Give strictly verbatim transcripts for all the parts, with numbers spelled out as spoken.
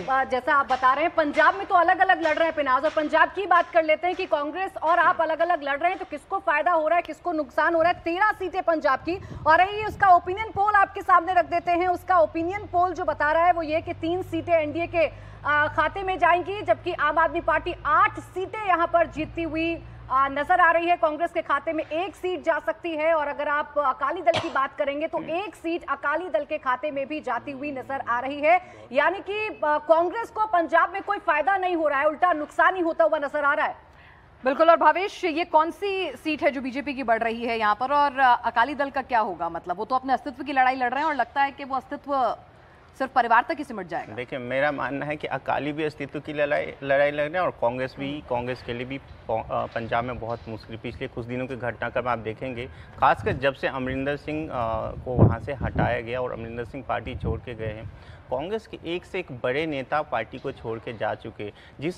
जैसा आप बता रहे हैं पंजाब में तो अलग अलग लड़ रहे हैं पिनाज, और पंजाब की बात कर लेते हैं कि कांग्रेस और आप अलग अलग लड़ रहे हैं, तो किसको फायदा हो रहा है, किसको नुकसान हो रहा है। तेरह सीटें पंजाब की, और यही उसका ओपिनियन पोल आपके सामने रख देते हैं। उसका ओपिनियन पोल जो बता रहा है वो ये कि तीन सीटें एनडीए के खाते में जाएंगी, जबकि आम आदमी पार्टी आठ सीटें यहां पर जीतती हुई नजर आ रही है। कांग्रेस के खाते में एक सीट जा सकती है, और अगर आप अकाली दल की बात करेंगे तो एक सीट अकाली दल के खाते में भी जाती हुई नजर आ रही है। यानी कि कांग्रेस को पंजाब में कोई फायदा नहीं हो रहा है, उल्टा नुकसान ही होता हुआ नजर आ रहा है। बिल्कुल। और भावेश, ये कौन सी सीट है जो बीजेपी की बढ़ रही है यहाँ पर, और अकाली दल का क्या होगा? मतलब वो तो अपने अस्तित्व की लड़ाई लड़ रहे हैं, और लगता है कि वो अस्तित्व सिर्फ परिवार तक ही सिमट जाएगा। देखिए, मेरा मानना है कि अकाली भी अस्तित्व की लड़ाई लड़ाई लड़ रहे हैं, और कांग्रेस भी, कांग्रेस के लिए भी पंजाब में बहुत मुश्किल। पिछले कुछ दिनों के घटनाक्रम आप देखेंगे, खासकर जब से अमरिंदर सिंह को वहां से हटाया गया और अमरिंदर सिंह पार्टी छोड़ के गए हैं, कांग्रेस के एक से एक बड़े नेता पार्टी को छोड़ के जा चुके। जिस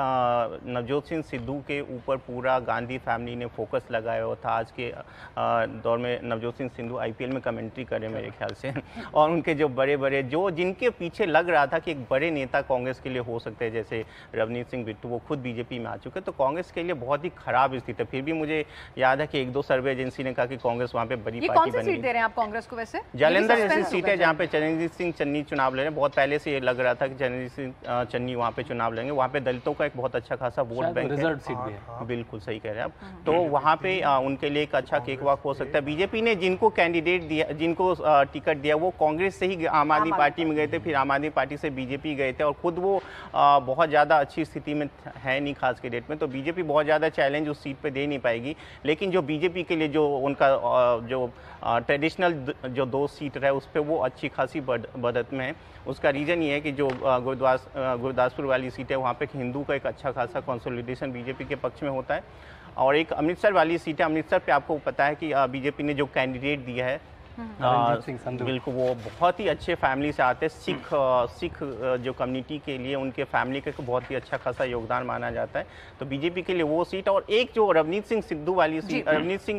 नवजोत सिंह सिद्धू के ऊपर पूरा गांधी फैमिली ने फोकस लगाया हुआ था, आज के आ, दौर में नवजोत सिंह सिद्धू आईपीएल में कमेंट्री करें मेरे ख्याल से, और उनके जो बड़े बड़े जो जिनके पीछे लग रहा था कि एक बड़े नेता कांग्रेस के लिए हो सकते हैं, जैसे रवनीत सिंह बिट्टू, वो खुद बीजेपी में आ चुके। तो कांग्रेस के लिए बहुत ही खराब स्थिति है। फिर भी मुझे याद है कि एक दो सर्वे एजेंसी ने कहा कि कांग्रेस वहाँ पे बड़ी पार्टी बन गई। दे रहे हैं आप कांग्रेस को? वैसे जालंधर ऐसी सीट है जहाँ पे चरणजीत सिंह चन्नी चुनाव लड़ रहे हैं। बहुत पहले से ये लग रहा था कि चरणजीत सिंह चन्नी वहाँ पे चुनाव लड़ेंगे। वहाँ पे दलितों का एक बहुत अच्छा खासा वोट बैंक है। सीट भी है। बिल्कुल सही कह रहे हैं आप। तो वहाँ पे उनके लिए एक अच्छा केक वॉक हो सकता है। बीजेपी ने जिनको कैंडिडेट दिया, जिनको टिकट दिया, वो कांग्रेस से ही आम आदमी पार्टी में गए थे, फिर आम आदमी पार्टी से बीजेपी गए थे, और खुद वो बहुत ज़्यादा अच्छी स्थिति में है नहीं खास के डेट में। तो बीजेपी बहुत ज़्यादा चैलेंज उस सीट पे दे नहीं पाएगी। लेकिन जो बीजेपी के लिए जो उनका जो ट्रेडिशनल जो दो सीट रहे उस पर वो अच्छी खासी बढ़त में है। उसका रीज़न ये है कि जो गुरदास गुरदासपुर वाली सीट है वहाँ पे हिंदू का एक अच्छा खासा कंसोलिडेशन बीजेपी के पक्ष में होता है। और एक अमृतसर वाली सीट है, अमृतसर पे आपको पता है कि बीजेपी ने जो कैंडिडेट दिया है, बिल्कुल वो बहुत ही अच्छे फैमिली से आते हैं। सिख सिख जो कम्युनिटी के लिए उनके फैमिली का बहुत ही अच्छा खासा योगदान माना जाता है। तो बीजेपी के लिए वो सीट, और एक जो रवनीत सिंह सिद्धू वाली सीट, रवनीत सिंह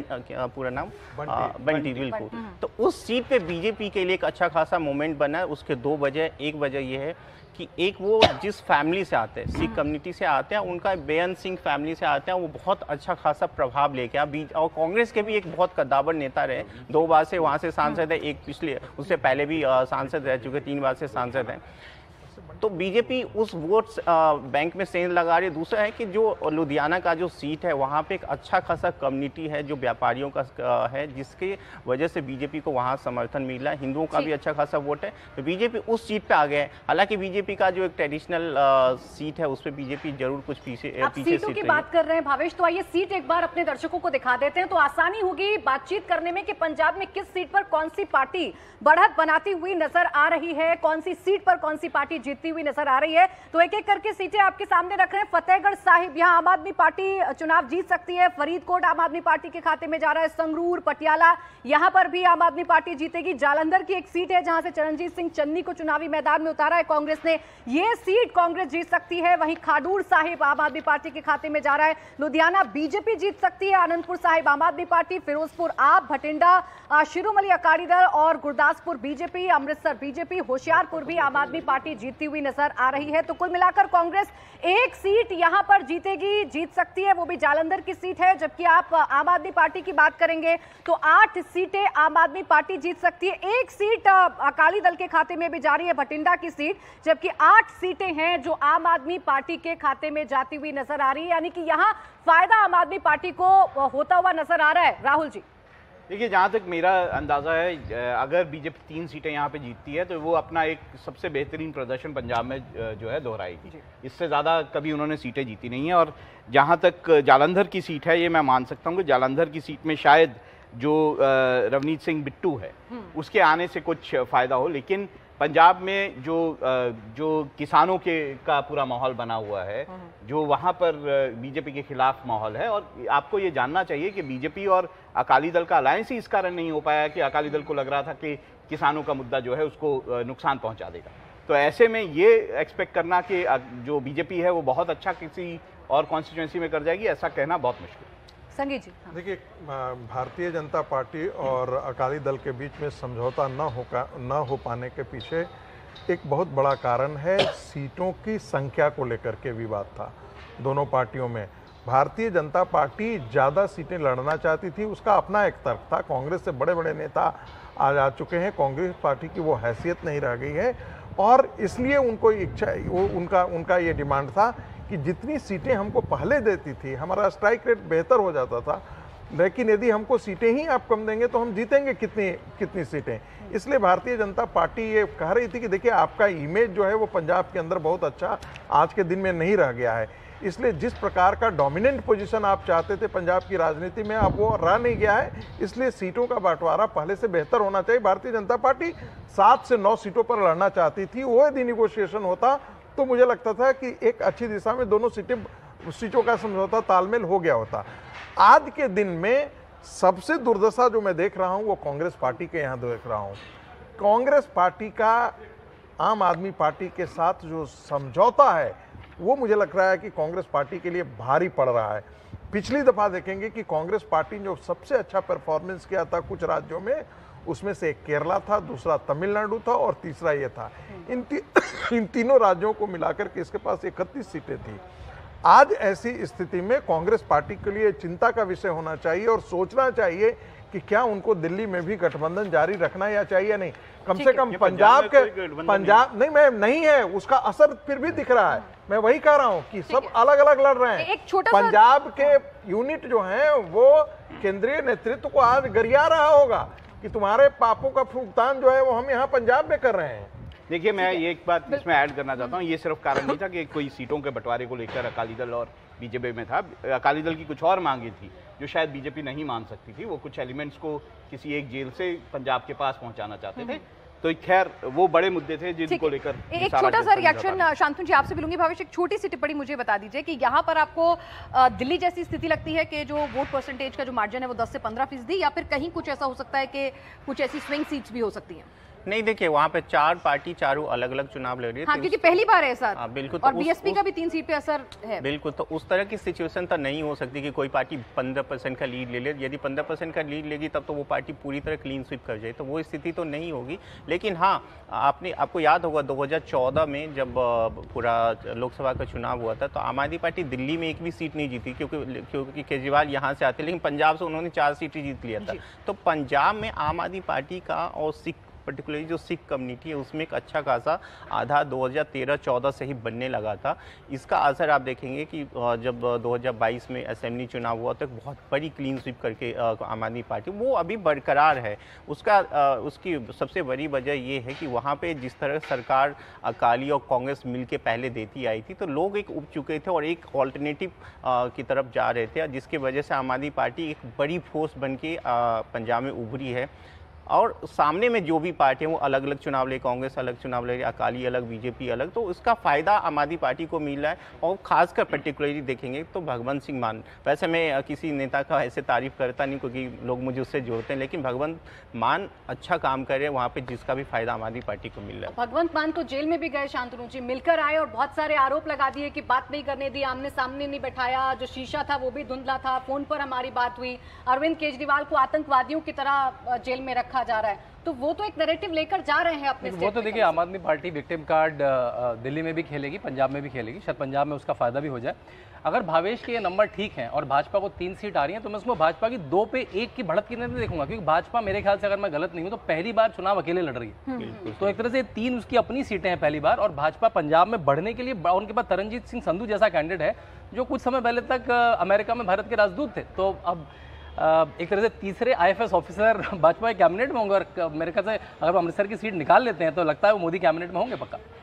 पूरा नाम बंटी, बिल्कुल। तो उस सीट पे बीजेपी के लिए एक अच्छा खासा मोमेंट बना है। उसके दो वजह, एक वजह ये है कि एक वो जिस फैमिली से आते हैं, सिख कम्युनिटी से आते हैं, उनका बेअंत सिंह फैमिली से आते हैं, वो बहुत अच्छा खासा प्रभाव लेके आ। और कांग्रेस के भी एक बहुत कद्दावर नेता रहे, दो बार से वहाँ से सांसद है, एक पिछले उससे पहले भी सांसद रह चुके, तीन बार से सांसद हैं। तो बीजेपी उस वोट बैंक में सेंध लगा रही है। दूसरा है कि जो लुधियाना का जो सीट है वहाँ पे एक अच्छा खासा कम्युनिटी है जो व्यापारियों का है, जिसके वजह से बीजेपी को वहाँ समर्थन मिला। हिंदुओं का भी अच्छा खासा वोट है, तो बीजेपी उस सीट पे आ गया है। हालांकि बीजेपी का जो एक ट्रेडिशनल सीट है उस पर बीजेपी जरूर कुछ पीछे पीछे सीटों की बात कर रहे हैं भावेश, तो आइए सीट एक बार अपने दर्शकों को दिखा देते हैं, तो आसानी होगी बातचीत करने में कि पंजाब में किस सीट पर कौन सी पार्टी बढ़त बनाती हुई नजर आ रही है, कौन सी सीट पर कौन सी पार्टी जीतती हुई नजर आ रही है। तो एक एक करके सीटें आपके सामने रख रहे हैं। फतेहगढ़ साहिब, यहां आम आदमी पार्टी चुनाव जीत सकती है। फरीदकोट आम आदमी पार्टी के खाते में जा रहा है। संगरूर, पटियाला, यहां पर भी आम आदमी पार्टी जीतेगी। जालंधर की एक सीट है जहां से चरणजीत सिंह चन्नी को चुनावी मैदान में उतारा है कांग्रेस ने, ये सीट कांग्रेस जीत सकती है। वहीं खाडूर साहिब आम आदमी पार्टी के खाते में जा रहा है। लुधियाना बीजेपी जीत सकती है। आनंदपुर साहिब आम आदमी पार्टी, फिरोजपुर आप, भटिंडा शिरोमणि अकाली दल और गुरदासपुर बीजेपी, अमृतसर बीजेपी, होशियारपुर भी आम आदमी पार्टी जीतती हुई नजर आ रही है। तो कुल मिलाकर कांग्रेस एक सीट यहां पर जीतेगी, जीत सकती है, वो भी जालंधर की सीट है। जबकि आप आम आदमी पार्टी की बात करेंगे तो आठ सीटें आम आदमी पार्टी जीत सकती है। एक सीट अकाली दल के खाते में भी जा रही है, भटिंडा की सीट, जबकि आठ सीटें हैं जो आम आदमी पार्टी के खाते में जाती हुई नजर आ रही है। यानी कि यहां फायदा आम आदमी पार्टी को होता हुआ नजर आ रहा है। राहुल जी, देखिए, जहाँ तक मेरा अंदाज़ा है, अगर बीजेपी तीन सीटें यहाँ पे जीतती है तो वो अपना एक सबसे बेहतरीन प्रदर्शन पंजाब में जो है दोहराएगी। इससे ज़्यादा कभी उन्होंने सीटें जीती नहीं है। और जहाँ तक जालंधर की सीट है, ये मैं मान सकता हूँ कि जालंधर की सीट में शायद जो रवनीत सिंह बिट्टू है उसके आने से कुछ फ़ायदा हो। लेकिन पंजाब में जो जो किसानों के का पूरा माहौल बना हुआ है, जो वहाँ पर बीजेपी के खिलाफ माहौल है, और आपको ये जानना चाहिए कि बीजेपी और अकाली दल का अलायंस ही इस कारण नहीं हो पाया कि अकाली दल को लग रहा था कि किसानों का मुद्दा जो है उसको नुकसान पहुँचा देगा। तो ऐसे में ये एक्सपेक्ट करना कि जो बीजेपी है वो बहुत अच्छा किसी और कॉन्स्टिट्यूंसी में कर जाएगी, ऐसा कहना बहुत मुश्किल। संगीत जी, देखिए, भारतीय जनता पार्टी और अकाली दल के बीच में समझौता न हो न हो पाने के पीछे एक बहुत बड़ा कारण है सीटों की संख्या को लेकर के विवाद था दोनों पार्टियों में। भारतीय जनता पार्टी ज़्यादा सीटें लड़ना चाहती थी, उसका अपना एक तर्क था। कांग्रेस से बड़े बड़े नेता आज आ चुके हैं, कांग्रेस पार्टी की वो हैसियत नहीं रह गई है और इसलिए उनको इच्छा वो उनका उनका ये डिमांड था कि जितनी सीटें हमको पहले देती थी हमारा स्ट्राइक रेट बेहतर हो जाता था, लेकिन यदि हमको सीटें ही आप कम देंगे तो हम जीतेंगे कितनी कितनी सीटें। इसलिए भारतीय जनता पार्टी ये कह रही थी कि देखिए आपका इमेज जो है वो पंजाब के अंदर बहुत अच्छा आज के दिन में नहीं रह गया है, इसलिए जिस प्रकार का डोमिनेंट पोजीशन आप चाहते थे पंजाब की राजनीति में अब वो रह नहीं गया है, इसलिए सीटों का बंटवारा पहले से बेहतर होना चाहिए। भारतीय जनता पार्टी सात से नौ सीटों पर लड़ना चाहती थी, वो यदि निगोशिएशन होता तो मुझे लगता था कि एक अच्छी दिशा में दोनों सीटें सीटों का समझौता तालमेल हो गया होता। आज के दिन में सबसे दुर्दशा जो मैं देख रहा हूं वो कांग्रेस पार्टी के यहाँ देख रहा हूं। कांग्रेस पार्टी का आम आदमी पार्टी के साथ जो समझौता है वो मुझे लग रहा है कि कांग्रेस पार्टी के लिए भारी पड़ रहा है। पिछली दफा देखेंगे कि कांग्रेस पार्टी ने जो सबसे अच्छा परफॉर्मेंस किया था कुछ राज्यों में, उसमें से एक केरला था, दूसरा तमिलनाडु था और तीसरा ये था। इन ती, इन तीनों राज्यों को मिलाकर के इसके पास इकतीस सीटें थी। आज ऐसी स्थिति में कांग्रेस पार्टी के लिए चिंता का विषय होना चाहिए और सोचना चाहिए कि क्या उनको दिल्ली में भी गठबंधन जारी रखना या चाहिए नहीं। कम से कम पंजाब के पंजाब नहीं मैं नहीं है उसका असर फिर भी दिख रहा है। मैं वही कह रहा हूं कि सब अलग अलग लड़ रहे हैं। एक छोटा पंजाब के यूनिट जो हैं वो केंद्रीय नेतृत्व को आज गरिया रहा होगा कि तुम्हारे पापों का भुगतान जो है वो हम यहाँ पंजाब में कर रहे हैं। देखिए मैं ये एक बात इसमें ऐड करना चाहता हूँ, ये सिर्फ कारण नहीं था कि कोई सीटों के बंटवारे को लेकर अकाली दल और बीजेपी में था। अकाली दल की कुछ और मांगे थी जो शायद बीजेपी नहीं मान सकती थी। वो कुछ एलिमेंट्स को किसी एक जेल से पंजाब के पास पहुंचाना चाहते थे, तो खैर वो बड़े मुद्दे थे जिनको लेकर एक छोटा सा रिएक्शन शांतनु जी आपसे भी लूंगी। भावेश एक छोटी सी टिप्पणी मुझे बता दीजिए कि यहाँ पर आपको दिल्ली जैसी स्थिति लगती है कि जो वोट परसेंटेज का जो मार्जिन है वो दस से पंद्रह फीसदी, या फिर कहीं कुछ ऐसा हो सकता है कि कुछ ऐसी स्विंग सीट्स भी हो सकती हैं? नहीं देखिए वहाँ पे चार पार्टी चारों अलग अलग चुनाव लड़ रही है। हाँ, क्योंकि पहली बार है सर। हाँ, बिल्कुल। और तो बीएसपी का भी तीन सीट पे असर है। बिल्कुल, तो उस तरह की सिचुएशन तो नहीं हो सकती कि कोई पार्टी पंद्रह परसेंट का लीड ले ले। यदि पंद्रह परसेंट का लीड लेगी तब तो वो पार्टी पूरी तरह क्लीन स्वीप कर जाए, तो वो स्थिति तो नहीं होगी। लेकिन हाँ, आपने आपको याद होगा दो हज़ार चौदह में जब पूरा लोकसभा का चुनाव हुआ था तो आम आदमी पार्टी दिल्ली में एक भी सीट नहीं जीती, क्योंकि क्योंकि केजरीवाल यहाँ से आते, लेकिन पंजाब से उन्होंने चार सीटें जीत लिया था। तो पंजाब में आम आदमी पार्टी का और सिख पर्टिकुलरली जो सिख कम्युनिटी है उसमें एक अच्छा खासा आधा दो हज़ार तेरह चौदह से ही बनने लगा था। इसका असर आप देखेंगे कि जब दो हज़ार बाईस में असेंबली चुनाव हुआ तो एक बहुत बड़ी क्लीन स्वीप करके आम आदमी पार्टी वो अभी बरकरार है। उसका उसकी सबसे बड़ी वजह ये है कि वहाँ पे जिस तरह सरकार अकाली और कांग्रेस मिल के पहले देती आई थी तो लोग एक उब चुके थे और एक ऑल्टरनेटिव की तरफ जा रहे थे, जिसकी वजह से आम आदमी पार्टी एक बड़ी फोर्स बन के पंजाब में उभरी है। और सामने में जो भी पार्टी है वो अलग अलग चुनाव ले, कांग्रेस अलग चुनाव ले, अकाली अलग, बीजेपी अलग, तो उसका फ़ायदा आम आदमी पार्टी को मिल रहा है। और ख़ासकर पर्टिकुलरली देखेंगे तो भगवंत सिंह मान, वैसे मैं किसी नेता का ऐसे तारीफ करता नहीं क्योंकि लोग मुझे उससे जोड़ते हैं, लेकिन भगवंत मान अच्छा काम कर रहे हैं वहाँ पर, जिसका भी फायदा आम आदमी पार्टी को मिल रहा है। भगवंत मान तो जेल में भी गए शांतनु जी, मिलकर आए और बहुत सारे आरोप लगा दिए कि बात नहीं करने दी, आमने सामने नहीं बैठाया, जो शीशा था वो भी धुंधला था, फोन पर हमारी बात हुई, अरविंद केजरीवाल को आतंकवादियों की तरह जेल में रखा जा रहा है। तो वो तो एक नैरेटिव लेकर जा रहे हैं अपने। वो तो देखिए आम आदमी पार्टी विक्टिम कार्ड दिल्ली में भी खेलेगी, पंजाब में भी खेलेगी, शायद पंजाब में उसका फायदा भी हो जाए। अगर भावेश के ये नंबर ठीक हैं और भाजपा को तीन सीट आ रही हैं तो मैं उसमें भाजपा की दो पे एक की बढ़त कितने में देखूंगा, क्योंकि भाजपा मेरे ख्याल से अगर मैं गलत नहीं हूं तो पहली बार चुनाव अकेले लड़ रही है। तो एक तरह से तीन उसकी अपनी सीटें हैं पहली बार, और भाजपा पंजाब में बढ़ने के लिए उनके पास तरनजीत सिंह संधू जैसा कैंडिडेट है जो कुछ समय पहले तक अमेरिका में भारत के राजदूत थे। तो अब एक तरह से तीसरे आईएफएस ऑफिसर भाजपा के कैबिनेट में होंगे, और मेरे ख्याल से अगर अमृतसर की सीट निकाल लेते हैं तो लगता है वो मोदी कैबिनेट में होंगे पक्का।